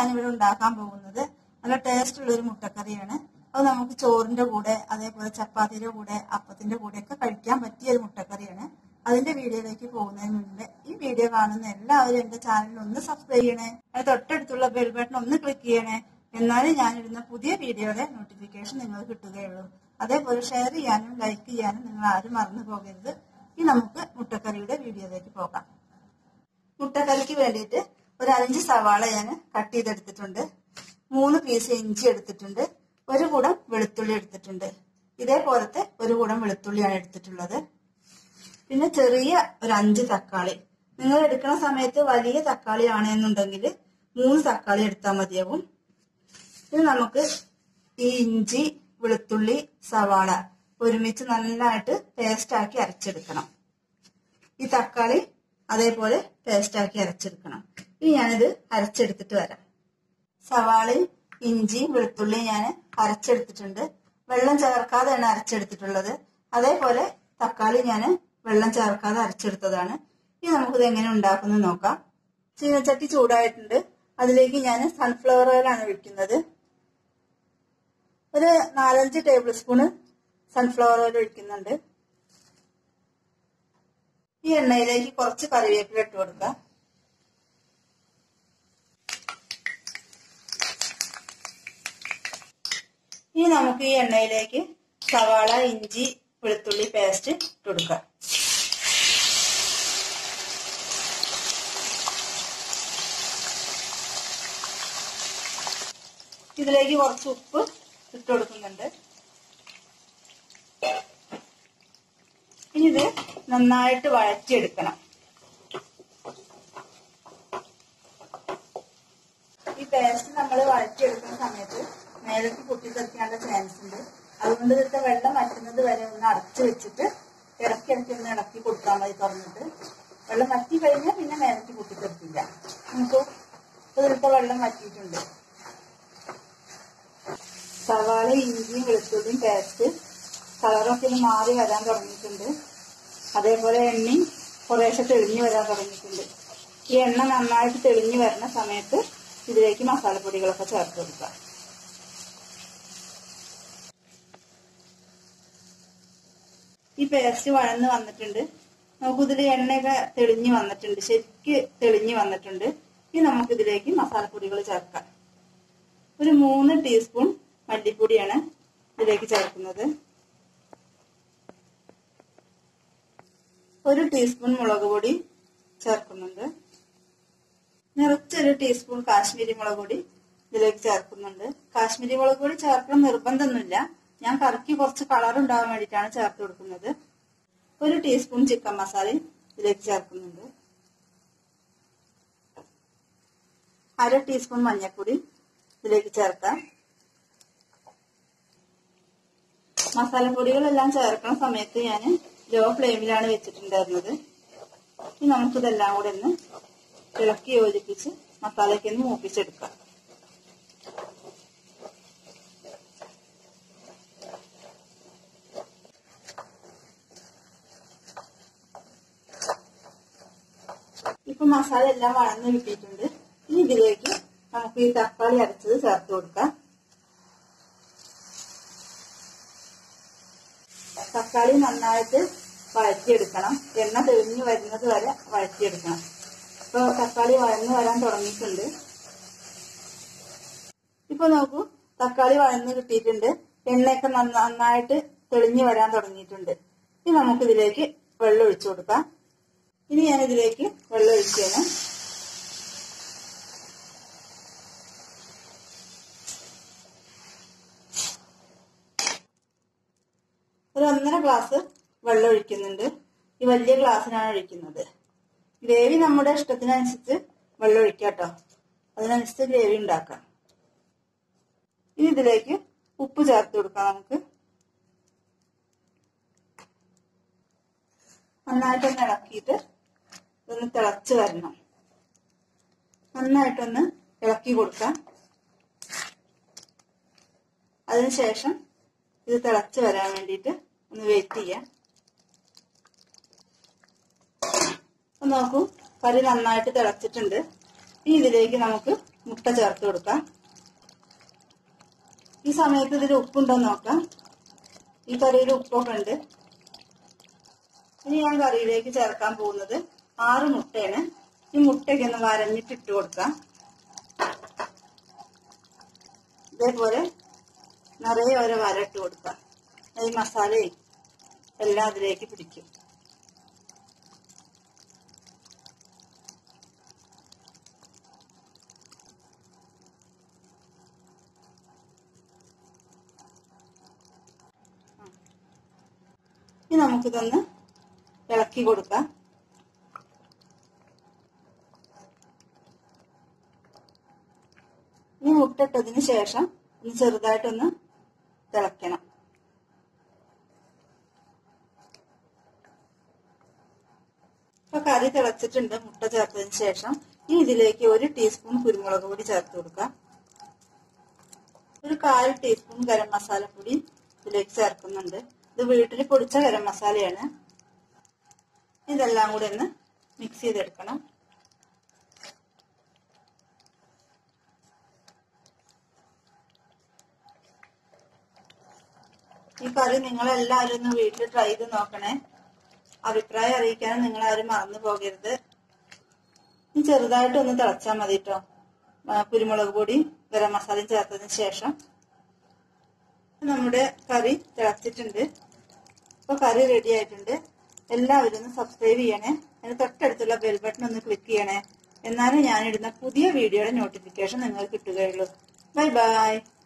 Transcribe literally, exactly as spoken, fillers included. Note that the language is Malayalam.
ഞാനിവിടെ ഉണ്ടാക്കാൻ പോകുന്നത് നല്ല ടേസ്റ്റ് ഉള്ള ഒരു മുട്ടക്കറിയാണ്. അത് നമുക്ക് ചോറിന്റെ കൂടെ അതേപോലെ ചപ്പാത്തിയുടെ കൂടെ അപ്പത്തിന്റെ കൂടെ ഒക്കെ കഴിക്കാൻ പറ്റിയ ഒരു മുട്ടക്കറിയാണ്. അതിന്റെ വീഡിയോയിലേക്ക് പോകുന്നതിന് മുൻപ് ഈ വീഡിയോ കാണുന്ന എല്ലാവരും എന്റെ ചാനൽ ഒന്ന് സബ്സ്ക്രൈബ് ചെയ്യണേ. അത് തൊട്ടടുത്തുള്ള ബെൽ ബട്ടൺ ഒന്ന് ക്ലിക്ക് ചെയ്യണേ. എന്നാലും ഞാനിടുന്ന പുതിയ വീഡിയോയുടെ നോട്ടിഫിക്കേഷൻ നിങ്ങൾക്ക് കിട്ടുകയുള്ളൂ. അതേപോലെ ഷെയർ ചെയ്യാനും ലൈക്ക് ചെയ്യാനും നിങ്ങൾ ആരും മറന്നു പോകരുത്. ഇനി നമുക്ക് മുട്ടക്കറിയുടെ വീഡിയോയിലേക്ക് പോകാം. മുട്ടക്കറിക്ക് വേണ്ടിയിട്ട് ഒരു അഞ്ച് സവാള ഞാൻ കട്ട് ചെയ്തെടുത്തിട്ടുണ്ട്. മൂന്ന് പീസ് ഇഞ്ചി എടുത്തിട്ടുണ്ട്. ഒരു കൂടം വെളുത്തുള്ളി എടുത്തിട്ടുണ്ട്. ഇതേപോലത്തെ ഒരു കൂടം വെളുത്തുള്ളിയാണ് എടുത്തിട്ടുള്ളത്. പിന്നെ ചെറിയ ഒരു അഞ്ച് തക്കാളി. നിങ്ങൾ എടുക്കുന്ന സമയത്ത് വലിയ തക്കാളി ആണെന്നുണ്ടെങ്കിൽ മൂന്ന് തക്കാളി എടുത്താൽ മതിയാവും. ഇത് നമുക്ക് ഈ ഇഞ്ചി വെളുത്തുള്ളി സവാള ഒരുമിച്ച് നന്നായിട്ട് പേസ്റ്റ് ആക്കി അരച്ചെടുക്കണം. ഈ തക്കാളി അതേപോലെ പേസ്റ്റ് ആക്കി അരച്ചെടുക്കണം. ഇനി ഞാനിത് അരച്ചെടുത്തിട്ട് വരാം. സവാളയും ഇഞ്ചിയും വെളുത്തുള്ളിയും ഞാൻ അരച്ചെടുത്തിട്ടുണ്ട്. വെള്ളം ചേർക്കാതെയാണ് അരച്ചെടുത്തിട്ടുള്ളത്. അതേപോലെ തക്കാളി ഞാൻ വെള്ളം ചേർക്കാതെ അരച്ചെടുത്തതാണ്. ഇനി നമുക്കിത് എങ്ങനെ ഉണ്ടാക്കുന്നത് നോക്കാം. ചീനച്ചട്ടി ചൂടായിട്ടുണ്ട്. അതിലേക്ക് ഞാൻ സൺഫ്ലവർ ഓയിലാണ് ഒഴിക്കുന്നത്. ഒരു നാലഞ്ച് ടേബിൾ സ്പൂണ് സൺഫ്ലവർ ഓയിൽ ഒഴിക്കുന്നുണ്ട്. ഈ എണ്ണയിലേക്ക് കുറച്ച് കറിവേപ്പില ഇട്ട് കൊടുക്കാം. ഇനി നമുക്ക് ഈ എണ്ണയിലേക്ക് സവാള ഇഞ്ചി വെളുത്തുള്ളി പേസ്റ്റ് ഇട്ട് കൊടുക്കാം. ഇതിലേക്ക് കുറച്ച് ഉപ്പ് ഇട്ട് കൊടുക്കുന്നുണ്ട്. ഇനി ഇത് നന്നായിട്ട് വഴറ്റിയെടുക്കണം. ഈ പേസ്റ്റ് നമ്മൾ വഴറ്റിയെടുക്കുന്ന സമയത്ത് മേലേക്ക് പൊട്ടിത്തെറിക്കാനുള്ള ചാൻസ് ഉണ്ട്. അതുകൊണ്ട് ഇതിന്റെ വെള്ളം വറ്റുന്നത് വരെ ഒന്ന് അടച്ചു വെച്ചിട്ട് ഇടയ്ക്ക് ഇടയ്ക്ക് ഒന്ന് ഇളക്കി കൊടുത്താൽ മതി. തുറന്നിട്ട് വെള്ളം വറ്റി കഴിഞ്ഞാൽ പിന്നെ മേലേക്ക് പൊട്ടിത്തെറിക്കില്ല. നമുക്ക് ഇതിലത്തെ വെള്ളം വറ്റിയിട്ടുണ്ട്. സവാള ഇഞ്ചിയും വെളുത്തുള്ളിയും പേസ്റ്റ് കളറൊക്കെ ഒന്ന് മാറി വരാൻ തുടങ്ങിയിട്ടുണ്ട്. അതേപോലെ എണ്ണയും കുറേശ്ശെ തെളിഞ്ഞു വരാൻ തുടങ്ങിയിട്ടുണ്ട്. ഈ എണ്ണ നന്നായിട്ട് തെളിഞ്ഞു വരുന്ന സമയത്ത് ഇതിലേക്ക് മസാലപ്പൊടികളൊക്കെ ചേർത്ത് കൊടുക്കാം. ഈ പേസ്റ്റ് വഴന്ന് വന്നിട്ടുണ്ട്. നമുക്കിതിൽ എണ്ണയൊക്കെ തെളിഞ്ഞു വന്നിട്ടുണ്ട്. ശരിക്ക് തെളിഞ്ഞു വന്നിട്ടുണ്ട്. ഇനി നമുക്കിതിലേക്ക് മസാലപ്പൊടികൾ ചേർക്കാം. ഒരു മൂന്ന് ടീസ്പൂൺ മല്ലിപ്പൊടിയാണ് ഇതിലേക്ക് ചേർക്കുന്നത്. ഒരു ടീസ്പൂൺ മുളക് പൊടി ചേർക്കുന്നുണ്ട്. നിറച്ചൊരു ടീസ്പൂൺ കാശ്മീരി മുളക് പൊടി ഇതിലേക്ക് ചേർക്കുന്നുണ്ട്. കാശ്മീരി മുളക് പൊടി ചേർക്കണം നിർബന്ധമൊന്നുമില്ല. ഞാൻ കറിക്ക് കുറച്ച് കളർ ഉണ്ടാവാൻ വേണ്ടിയിട്ടാണ് ചേർത്ത് കൊടുക്കുന്നത്. ഒരു ടീസ്പൂൺ ചിക്കൻ മസാല ഇതിലേക്ക് ചേർക്കുന്നുണ്ട്. അര ടീസ്പൂൺ മഞ്ഞൾപ്പൊടി ഇതിലേക്ക് ചേർക്കാം. മസാലപ്പൊടികളെല്ലാം ചേർക്കുന്ന സമയത്ത് ഞാൻ ലോ ഫ്ലെയിമിലാണ് വെച്ചിട്ടുണ്ടായിരുന്നത്. ഇനി നമുക്കിതെല്ലാം കൂടെ ഒന്ന് ഇളക്കി യോജിപ്പിച്ച് മസാലയ്ക്ക് ഒന്ന് മൂപ്പിച്ചെടുക്കാം. ഇപ്പൊ മസാല എല്ലാം വഴന്ന് കിട്ടിയിട്ടുണ്ട്. ഇനി ഇതിലേക്ക് നമുക്ക് ഈ തക്കാളി അരച്ചത് ചേർത്ത് കൊടുക്കാം. തക്കാളി നന്നായിട്ട് വഴറ്റിയെടുക്കണം. എണ്ണ തെളിഞ്ഞു വരുന്നത് വരെ വഴറ്റിയെടുക്കണം. ഇപ്പൊ തക്കാളി വഴന്ന് വരാൻ തുടങ്ങിയിട്ടുണ്ട്. ഇപ്പൊ നോക്കൂ, തക്കാളി വഴന്ന് കിട്ടിയിട്ടുണ്ട്. എണ്ണയൊക്കെ നന്നായിട്ട് തെളിഞ്ഞു വരാൻ തുടങ്ങിയിട്ടുണ്ട്. ഇനി നമുക്കിതിലേക്ക് വെള്ളം ഒഴിച്ചു കൊടുക്കാം. ഇനി ഞാൻ ഇതിലേക്ക് വെള്ളം ഒഴിക്കുകയാണ്. ഒരു ഒന്നര ഗ്ലാസ് വെള്ളം ഒഴിക്കുന്നുണ്ട്. ഈ വലിയ ഗ്ലാസ്സിനാണ് ഒഴിക്കുന്നത്. ഗ്രേവി നമ്മുടെ ഇഷ്ടത്തിനനുസരിച്ച് വെള്ളം ഒഴിക്കാം കേട്ടോ. അതിനനുസരിച്ച് ഗ്രേവി ഉണ്ടാക്കാം. ഇനി ഇതിലേക്ക് ഉപ്പ് ചേർത്ത് കൊടുക്കാം. നമുക്ക് നന്നായിട്ടൊന്ന് ഇളക്കിയിട്ട് ഇതൊന്ന് തിളച്ച് വരണം. നന്നായിട്ടൊന്ന് ഇളക്കി കൊടുക്കാം. അതിനുശേഷം ഇത് തിളച്ച് വരാൻ വേണ്ടിയിട്ട് ഒന്ന് വെയിറ്റ് ചെയ്യാം. നോക്കൂ, കറി നന്നായിട്ട് തിളച്ചിട്ടുണ്ട്. ഇനി ഇതിലേക്ക് നമുക്ക് മുട്ട ചേർത്ത് കൊടുക്കാം. ഈ സമയത്ത് ഇതിൽ ഉപ്പുണ്ടോ നോക്കാം. ഈ കറിയിൽ ഉപ്പൊക്കെ ഉണ്ട്. ഇനി ഞാൻ കറിയിലേക്ക് ചേർക്കാൻ പോകുന്നത് ആറ് മുട്ടയാണ്. ഈ മുട്ടയ്ക്ക് ഒന്ന് വരഞ്ഞിട്ട് ഇട്ട് കൊടുക്കാം. ഇതേപോലെ നിറയെ ഓരോ വര ഇട്ട് കൊടുക്കാം. ഈ മസാലയും എല്ലാം അതിലേക്ക് പിടിക്കും. ഇനി നമുക്കിതൊന്ന് ഇളക്കി കൊടുക്കാം. ഈ മുട്ട ഇട്ടതിന് ശേഷം ഒന്ന് ചെറുതായിട്ടൊന്ന് തിളയ്ക്കണം. ഇപ്പൊ കറി തിളച്ചിട്ടുണ്ട്. മുട്ട ചേർത്തതിന് ശേഷം ഇനി ഇതിലേക്ക് ഒരു ടീസ്പൂൺ കുരുമുളക് പൊടി ചേർത്ത് കൊടുക്കാം. ഒരു കാൽ ടീസ്പൂൺ ഗരം മസാലപ്പൊടി ഇതിലേക്ക് ചേർക്കുന്നുണ്ട്. ഇത് വീട്ടിൽ പൊടിച്ച ഗരം മസാലയാണ്. ഇതെല്ലാം കൂടി ഒന്ന് മിക്സ് ചെയ്തെടുക്കണം. ഈ കറി നിങ്ങളെല്ലാവരും ഒന്ന് വീട്ടിൽ ട്രൈ ചെയ്ത് നോക്കണേ. അഭിപ്രായം അറിയിക്കാനും നിങ്ങളാരും മറന്നു പോകരുത്. ഇനി ചെറുതായിട്ടൊന്ന് തിളച്ചാൽ മതി കേട്ടോ. കുരുമുളക് പൊടി ഗരം മസാലയും ചേർത്തതിന് ശേഷം നമ്മുടെ കറി തിളച്ചിട്ടുണ്ട്. ഇപ്പൊ കറി റെഡി ആയിട്ടുണ്ട്. എല്ലാവരും ഒന്ന് സബ്സ്ക്രൈബ് ചെയ്യണേ. അതിന് തൊട്ടടുത്തുള്ള ബെൽ ബട്ടൺ ഒന്ന് ക്ലിക്ക് ചെയ്യണേ. എന്നാലും ഞാനിടുന്ന പുതിയ വീഡിയോയുടെ നോട്ടിഫിക്കേഷൻ നിങ്ങൾക്ക് കിട്ടുകയുള്ളൂ. Bye by.